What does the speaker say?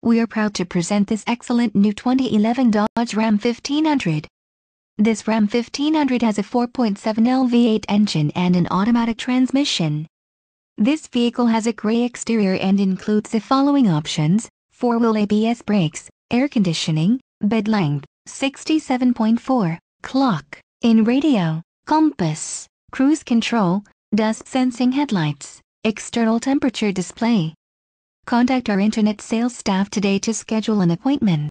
We are proud to present this excellent new 2011 Dodge Ram 1500. This Ram 1500 has a 4.7L V8 engine and an automatic transmission. This vehicle has a gray exterior and includes the following options: 4-wheel ABS brakes, air conditioning, bed length, 67.4, clock, in radio, compass, cruise control, dust sensing headlights, external temperature display. Contact our internet sales staff today to schedule an appointment.